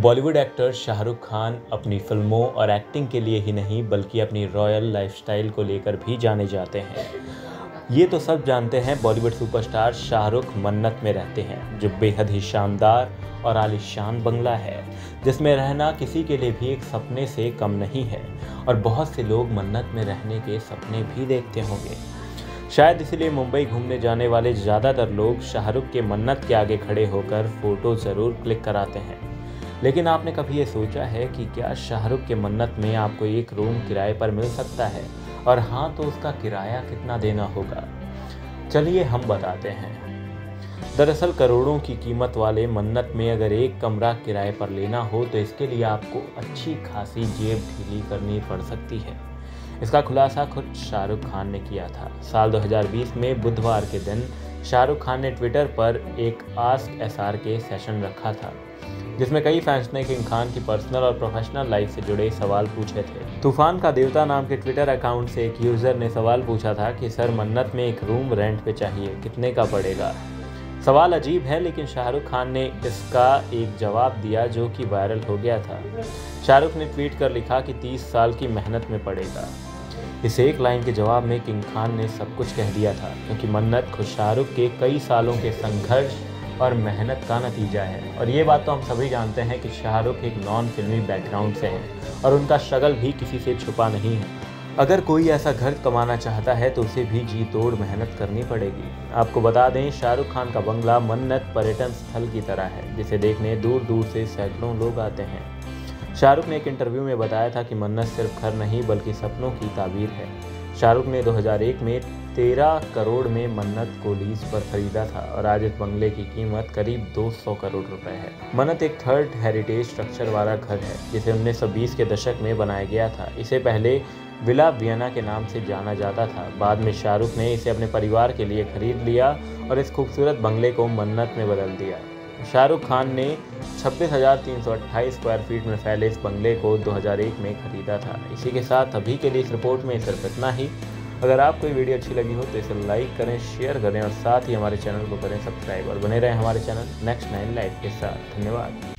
Bollywood actor Shahrukh Khan अपनी फिल्मों और एक्टिंग के लिए ही नहीं बल्कि अपनी रॉयल लाइफस्टाइल को लेकर भी जाने जाते हैं। ये तो सब जानते हैं, बॉलीवुड सुपरस्टार शाहरुख मन्नत में रहते हैं, जो बेहद ही शानदार और आलीशान बंगला है, जिसमें रहना किसी के लिए भी एक सपने से कम नहीं है। और बहुत से लोग मन्नत में रहने के सपने भी देखते होंगे। शायद इसलिए मुंबई घूमने जाने वाले ज़्यादातर लोग शाहरुख के मन्नत के आगे खड़े होकर फ़ोटो ज़रूर क्लिक कराते हैं। लेकिन आपने कभी ये सोचा है कि क्या शाहरुख के मन्नत में आपको एक रूम किराए पर मिल सकता है, और हाँ तो उसका किराया कितना देना होगा? चलिए हम बताते हैं। दरअसल करोड़ों की कीमत वाले मन्नत में अगर एक कमरा किराए पर लेना हो तो इसके लिए आपको अच्छी खासी जेब ढीली करनी पड़ सकती है। इसका खुलासा खुद शाहरुख खान ने किया था। साल 2020 में बुधवार के दिन शाहरुख खान ने ट्विटर पर एक आस्क SRK सेशन रखा था, जिसमें कई फैंस ने किंग खान की पर्सनल और प्रोफेशनल लाइफ से जुड़े सवाल पूछे थे। तूफान का देवता नाम के ट्विटर अकाउंट से एक यूज़र ने सवाल पूछा था कि सर, मन्नत में एक रूम रेंट पे चाहिए, कितने का पड़ेगा? सवाल अजीब है, लेकिन शाहरुख खान ने इसका एक जवाब दिया जो कि वायरल हो गया था। शाहरुख ने ट्वीट कर लिखा कि 30 साल की मेहनत में पड़ेगा। इस एक लाइन के जवाब में किंग खान ने सब कुछ कह दिया था, क्योंकि मन्नत खुद शाहरुख के कई सालों के संघर्ष और मेहनत का नतीजा है। और ये बात तो हम सभी जानते हैं कि शाहरुख एक नॉन फिल्मी बैकग्राउंड से हैं और उनका स्ट्रगल भी किसी से छुपा नहीं है। अगर कोई ऐसा घर कमाना चाहता है तो उसे भी जी तोड़ मेहनत करनी पड़ेगी। आपको बता दें, शाहरुख खान का बंगला मन्नत पर्यटन स्थल की तरह है, जिसे देखने दूर दूर से सैकड़ों लोग आते हैं। शाहरुख ने एक इंटरव्यू में बताया था कि मन्नत सिर्फ घर नहीं बल्कि सपनों की ताबीर है। शाहरुख ने 2001 में 13 करोड़ में मन्नत को लीज पर खरीदा था और आज इस बंगले की कीमत करीब 200 करोड़ रुपए है। मन्नत एक थर्ड हेरिटेज स्ट्रक्चर वाला घर है, जिसे 1920 के दशक में बनाया गया था। इसे पहले विला वियना के नाम से जाना जाता था। बाद में शाहरुख ने इसे अपने परिवार के लिए खरीद लिया और इस खूबसूरत बंगले को मन्नत में बदल दिया। शाहरुख खान ने 26,328 स्क्वायर फीट में फैले इस बंगले को 2001 में खरीदा था। इसी के साथ अभी के लिए इस रिपोर्ट में सिर्फ इतना ही। अगर आपको ये वीडियो अच्छी लगी हो तो इसे लाइक करें, शेयर करें और साथ ही हमारे चैनल को करें सब्सक्राइब, और बने रहें हमारे चैनल नेक्स्ट 9 लाइफ के साथ। धन्यवाद।